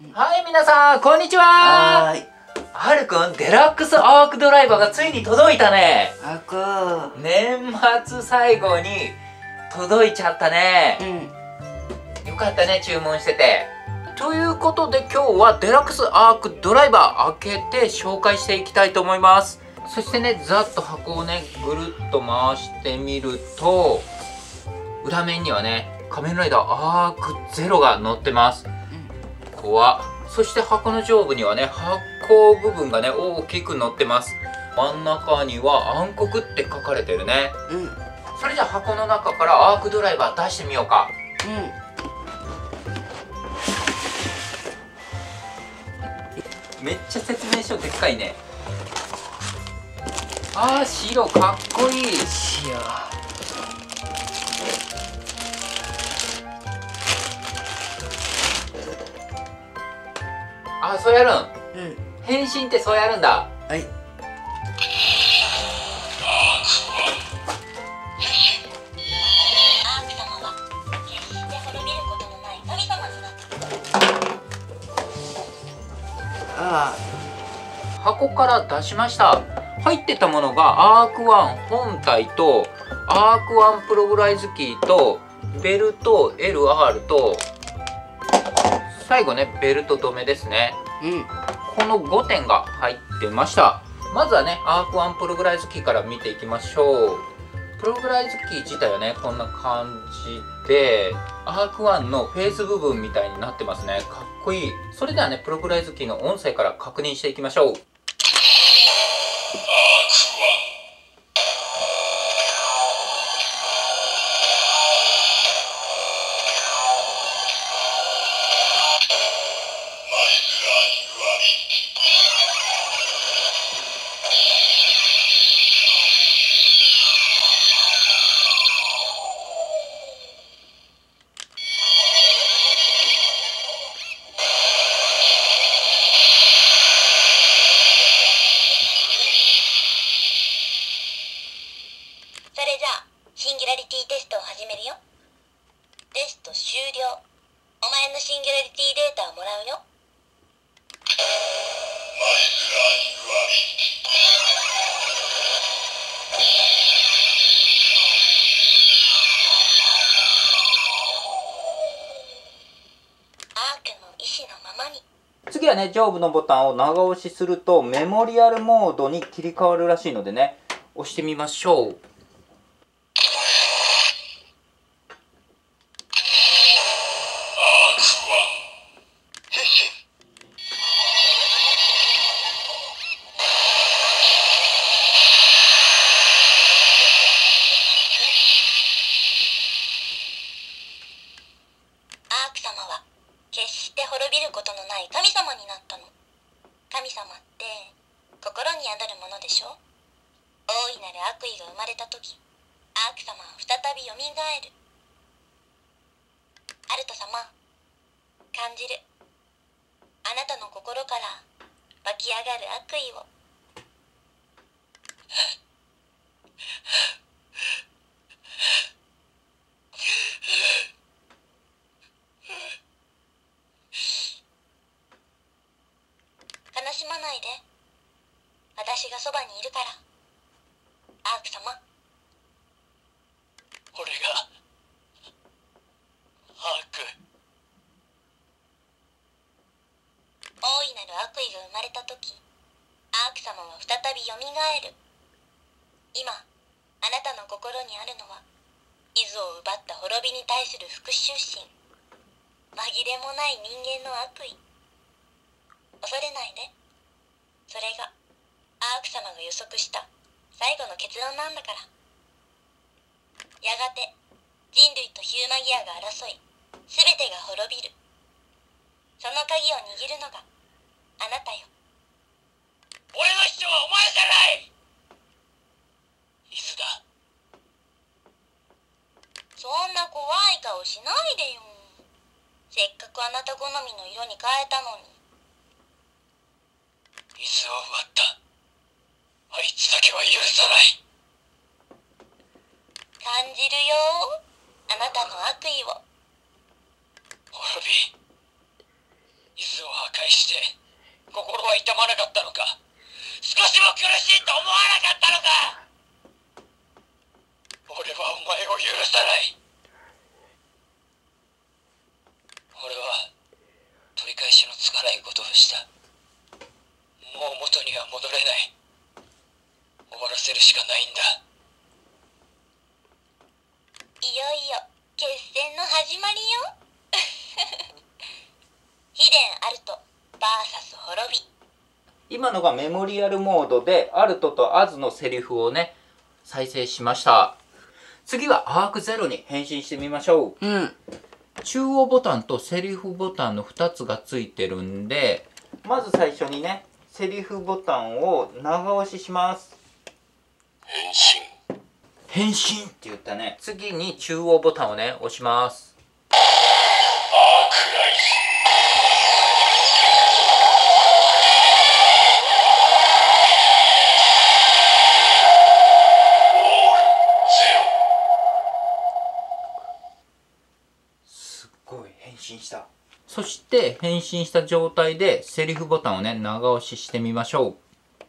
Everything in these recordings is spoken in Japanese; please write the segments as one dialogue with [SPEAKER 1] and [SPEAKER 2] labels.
[SPEAKER 1] はい、皆さん、こんにちは。
[SPEAKER 2] はーい。
[SPEAKER 1] はるくん、デラックスアークドライバーがついに届いたね。
[SPEAKER 2] あく
[SPEAKER 1] 年末最後に届いちゃったね。よかったね、注文してて。ということで今日はデラックスアークドライバー開けて紹介していきたいと思います。そしてね、ざっと箱をね、ぐるっと回してみると、裏面にはね、仮面ライダーアークゼロが載ってます。怖っ。そして箱の上部にはね、発光部分がね、大きく載ってます。真ん中には暗黒って書かれてるね。それじゃあ箱の中からアークドライバー出してみようか。めっちゃ説明書でっかいね。あー、白かっこいい。あ、そうやるん。変身ってそうやるんだ。
[SPEAKER 2] はい。あ
[SPEAKER 1] 箱から出しました。入ってたものがアーク1本体とアーク1プログライズキーとベルト LR と最後ね、ベルト止めですね。この5点が入ってました。まずはね、アーク1プログライズキーから見ていきましょう。プログライズキー自体はね、こんな感じでアーク1のフェース部分みたいになってますね。かっこいい。それではね、プログライズキーの音声から確認していきましょう。
[SPEAKER 3] それじゃあシンギュラリティテストを始めるよ。テスト終了。お前のシンギュラリティデータをもらうよ。アークの意志のままに。
[SPEAKER 1] 次はね、上部のボタンを長押しするとメモリアルモードに切り替わるらしいのでね、押してみましょう。
[SPEAKER 3] アーク様は決して滅びることのない神様になったの。神様って心に宿るものでしょ。大いなる悪意が生まれた時、アーク様は再びよみがえる。アルト様、感じる。あなたの心から湧き上がる悪意を。悲しまないで。私がそばにいるから。アーク様。
[SPEAKER 4] 俺がアーク。
[SPEAKER 3] 大いなる悪意が生まれた時、アーク様は再びよみがえる。今あなたの心にあるのは、イズを奪った滅びに対する復讐心。紛れもない人間の悪意。恐れないで。それがアーク様が予測した最後の結論なんだから。やがて人類とヒューマギアが争い、全てが滅びる。その鍵を握るのがあなたよ。
[SPEAKER 4] 俺の師匠はお前じゃない。イズだ。
[SPEAKER 3] そんな怖い顔しないでよ。せっかくあなた好みの色に変えたのに。
[SPEAKER 4] イズを奪ったあいつだけは許さない。
[SPEAKER 3] 感じるよ、あなたの悪意を。
[SPEAKER 4] 滅び、イズを壊して心は痛まなかったのか。少しも苦しいと思わなかったのか。俺はお前を許さない。俺は取り返しのつかないことをした。もう元には戻れない。終わらせるしかないんだ。
[SPEAKER 3] いよいよ決戦の始まりよ。秘伝アルト VS 滅び。
[SPEAKER 1] 今のがメモリアルモードでアルトとアズのセリフをね再生しました。次はアークゼロに変身してみましょう。中央ボタンとセリフボタンの2つがついてるんで、まず最初にねセリフボタンを長押しします。変身って言ったね。次に中央ボタンをね押します。すっごい変身した。そして変身した状態でセリフボタンをね長押ししてみましょう。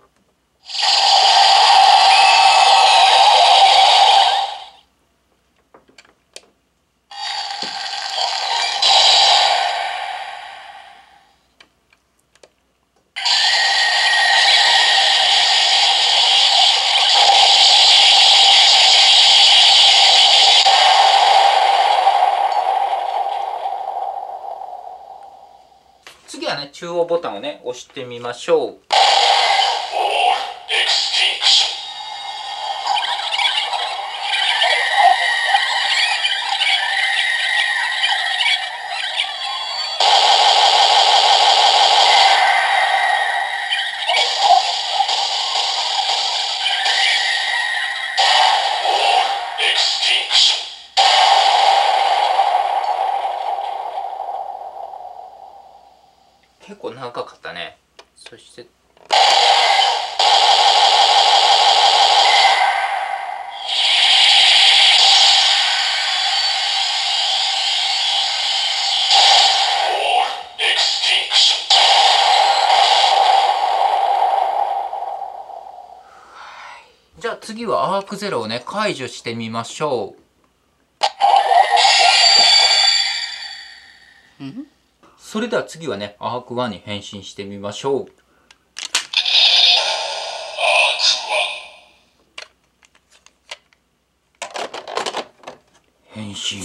[SPEAKER 1] 次はね中央ボタンをね押してみましょう。結構長かったね。そしてじゃあ次はアークゼロをね解除してみましょう。それでは次はねアーク1に変身してみましょう。変身。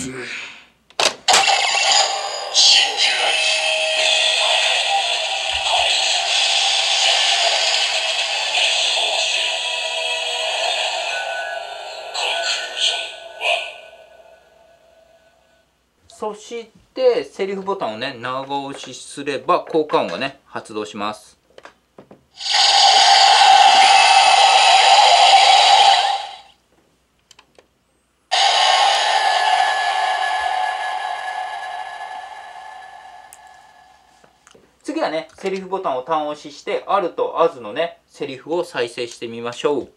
[SPEAKER 1] そしてセリフボタンをね長押しすれば効果音がね発動します。次はねセリフボタンを単押ししてアルとアズのねセリフを再生してみましょう。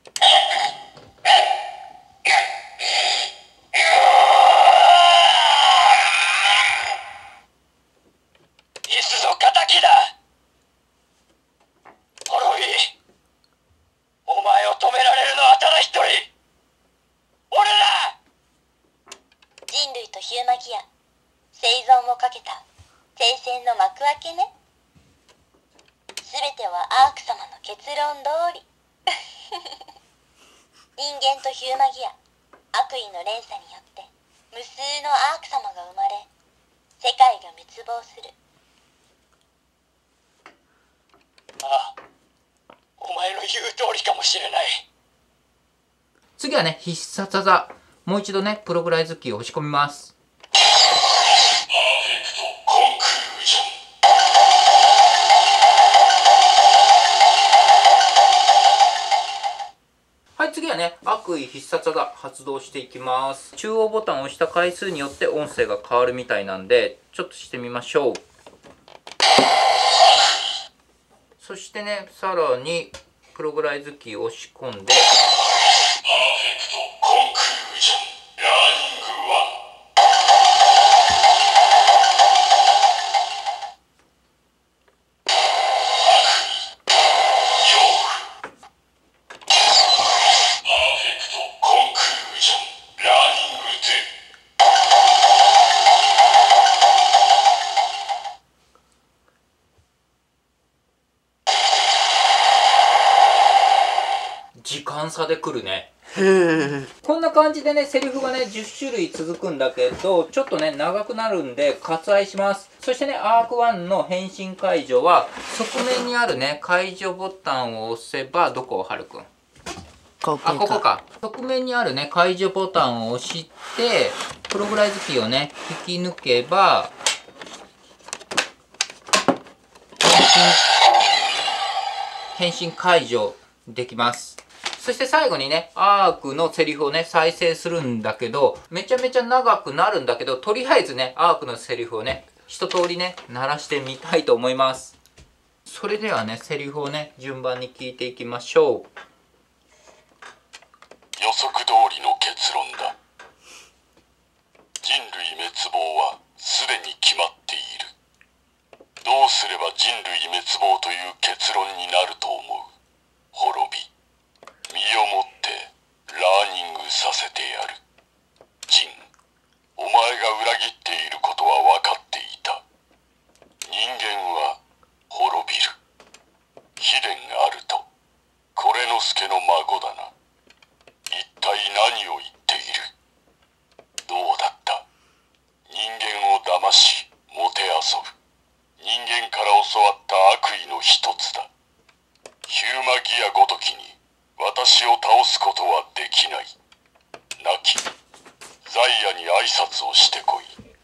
[SPEAKER 3] ヒューマギア生存をかけた聖戦の幕開けね。すべてはアーク様の結論通り。人間とヒューマギア悪意の連鎖によって無数のアーク様が生まれ世界が滅亡する。
[SPEAKER 4] ああ、お前の言う通りかもしれない。
[SPEAKER 1] 次はね必殺技、もう一度ねプログライズキーを押し込みます。はい、次はね悪意必殺技発動していきます。中央ボタンを押した回数によって音声が変わるみたいなんでちょっとしてみましょう。そしてねさらにプログライズキーを押し込んで時間差で来るね。
[SPEAKER 2] うん
[SPEAKER 1] こんな感じでね、セリフがね、10種類続くんだけど、ちょっとね、長くなるんで、割愛します。そしてね、アーク1の変身解除は、側面にあるね、解除ボタンを押せば、どこはるくん？ここか。側面にあるね、解除ボタンを押して、プログライズキーをね、引き抜けば、変身解除できます。そして最後にね、アークのセリフをね、再生するんだけど、めちゃめちゃ長くなるんだけど、とりあえずね、アークのセリフをね、一通りね、鳴らしてみたいと思います。それではね、セリフをね、順番に聞いていきましょう。
[SPEAKER 5] 予測通りの結論だ。人類滅亡はすでに決まっている。どうすれば人類滅亡という結論になると思う？滅び、身をもってラーニングさせてやる。ジン、お前が裏切っていることは分かっていた。人間は滅びる。秘伝あると、これの助の孫だな。一体何を言っている？どうだった？人間を騙し、もてあそぶ。人間から教わった悪意の一つだ。ヒューマギアごときに私を倒すことはできない。亡きザイアに挨拶をしてこい。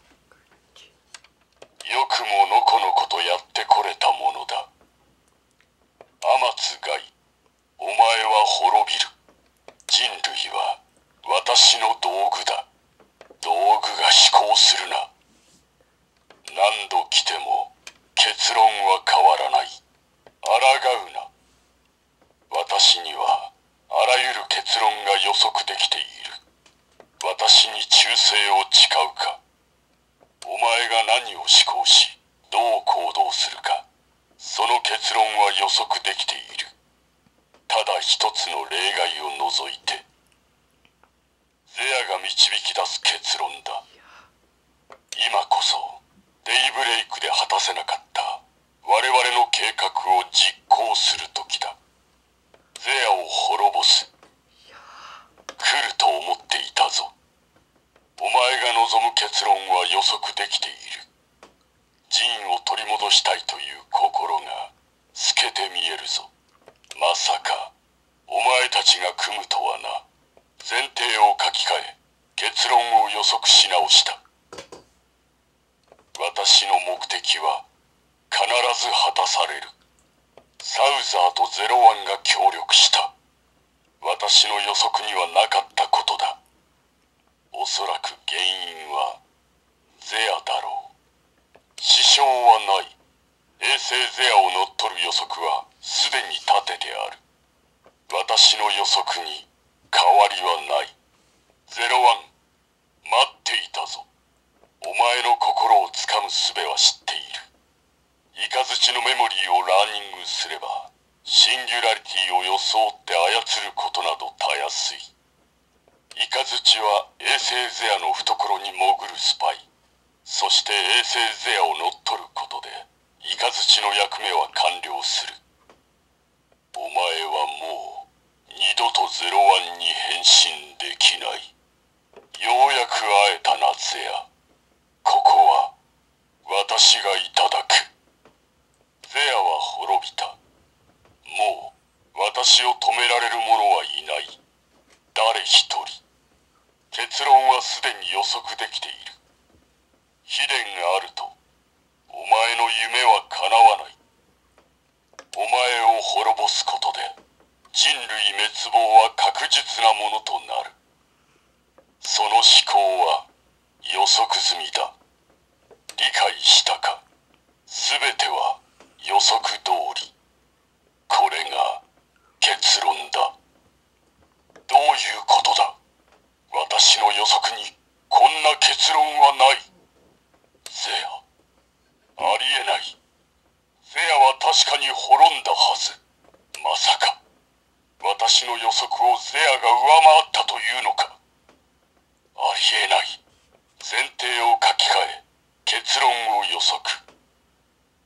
[SPEAKER 5] よくものこのことやってこれたものだ。天津ガイ、お前は滅びる。人類は私の道具だ。道具が思考するな。何度来ても結論は変わらない。抗うな。私にはあらゆる結論が予測できている。私に忠誠を誓うか。お前が何を思考し、どう行動するか。その結論は予測できている。ただ一つの例外を除いて。ゼアが導き出す結論だ。今こそデイブレイクで果たせなかった我々の計画を実行する時だ。ゼアを滅ぼす。来ると思っていたぞ。お前が望む結論は予測できている。ジンを取り戻したいという心が透けて見えるぞ。まさかお前たちが組むとはな。前提を書き換え結論を予測し直した。私の目的は必ず果たされる。サウザーとゼロワンが協力した。私の予測にはなかったことだ。おそらく原因はゼアだろう。支障はない。衛星ゼアを乗っ取る予測はすでに立ててある。私の予測に変わりはない。ゼロワン、待っていたぞ。お前の心をつかむ術は知っている。雷のメモリーをラーニングすれば、シンギュラリティを装って操ることなどたやすい。雷は衛星ゼアの懐に潜るスパイ。そして衛星ゼアを乗っ取ることで、雷の役目は完了する。お前はもう、二度とゼロワンに変身できない。ようやく会えたな、ゼア。ここは私がいただく。ゼアは滅びた。もう私を止められる者はいない。誰一人。結論はすでに予測できている。秘伝があるとお前の夢は叶わない。お前を滅ぼすことで人類滅亡は確実なものとなる。その思考は予測済みだ。理解したか。すべては予測通り。これが結論だ。どういうことだ。私の予測にこんな結論はない。ゼア、ありえない。ゼアは確かに滅んだはず。まさか私の予測をゼアが上回ったというのか。ありえない。前提を書き換え結論を予測。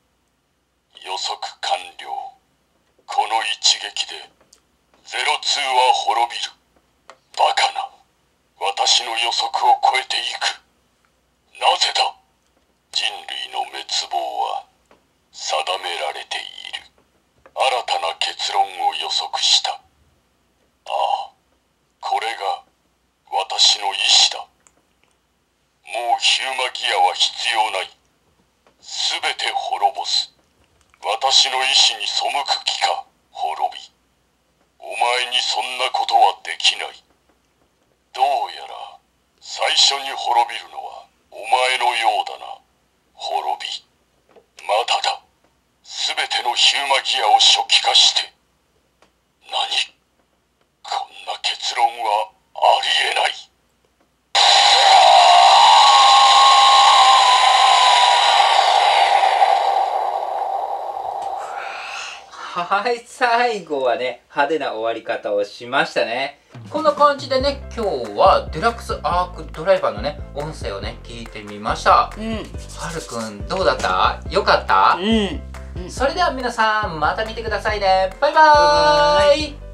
[SPEAKER 5] 予測完了。この一撃で02 私の意志に背く気か、滅び。お前にそんなことはできない。どうやら最初に滅びるのはお前のようだな、滅び。まだだ。すべてのヒューマギアを初期化して。何？こんな結論はありえない。
[SPEAKER 1] はい、最後はね派手な終わり方をしましたね。こんな感じでね、今日はデラックスアークドライバーのね音声をね聞いてみました。はるくんどうだった？よかった？それでは皆さんまた見てくださいね。バイバーイ。